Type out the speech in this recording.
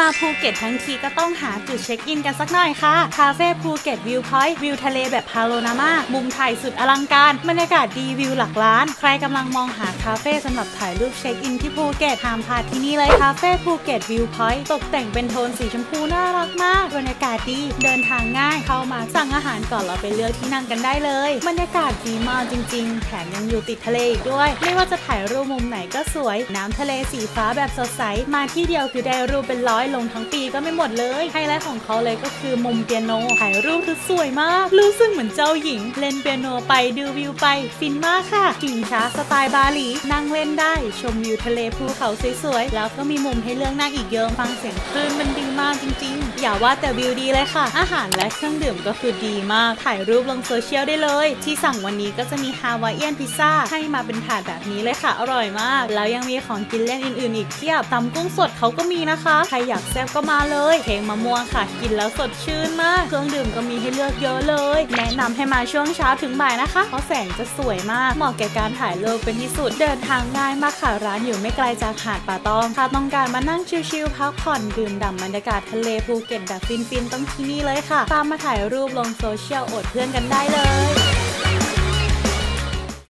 มาภูเก็ตทั้งทีก็ต้องหาจุดเช็คอินกันสักหน่อยค่ะคาเฟ่ภูเก็ตวิวพอยต์วิวทะเลแบบพาโนรามามุมถ่ายสุดอลังการบรรยากาศดีวิวหลักล้านใครกำลังมองหาคาเฟ่สำหรับถ่ายรูปเช็คอินที่ภูเก็ตห้ามพลาดที่นี่เลยคาเฟ่ภูเก็ตวิวพอยต์ตกแต่งเป็นโทนสีชมพูน่ารักมากบรรยากาศดีเดินทางง่ายเข้ามาสั่งอาหารก่อนเราไปเลือกที่นั่งกันได้เลยบรรยากาศดีมากจริงๆแถมยังอยู่ติดทะเลอีกด้วยไม่ว่าจะถ่ายรูปมุมไหนก็สวยน้ำทะเลสีฟ้าแบบสดใสมาที่เดียวคือได้รูปเป็นร้อยลงทั้งปีก็ไม่หมดเลยไฮไลท์ของเขาเลยก็คือมุมเปียโนถ่ายรูปคือสวยมากรู้สึกเหมือนเจ้าหญิงเล่นเปียโนไปดูวิวไปฟินมากค่ะขี่ช้าสไตล์บาหลีนั่งเล่นได้ชมวิวทะเลภูเขาสวยๆแล้วก็มีมุมให้เลือกนั่งอีกเยอะฟังเสียงคลื่นมันดีมากจริงๆอย่าว่าแต่วิวดีเลยค่ะอาหารและเครื่องดื่มก็คือดีมากถ่ายรูปลงโซเชียลได้เลยที่สั่งวันนี้ก็จะมีฮาวายเอียนพิซซ่าให้มาเป็นถาดแบบนี้เลยค่ะอร่อยมากแล้วยังมีของกินเล่นอื่นๆอีกเพียบตำกุ้งสดเขาก็มีนะคะใครอยากแซ่บก็มาเลยเค้กมะม่วงค่ะกินแล้วสดชื่นมากเครื่องดื่มก็มีให้เลือกเยอะเลยแนะนำให้มาช่วงเช้าถึงบ่ายนะคะเพราะแสงจะสวยมากเหมาะแก่การถ่ายรูปเป็นที่สุดเดินทางง่ายมากค่ะร้านอยู่ไม่ไกลจากหาดป่าตองถ้าต้องการมานั่งชิลๆพักผ่อนดื่มด่ำบรรยากาศทะเลภูเก็ตแบบฟินๆต้องที่นี่เลยค่ะตามมาถ่ายรูปลงโซเชียลอวดเพื่อนกันได้เลย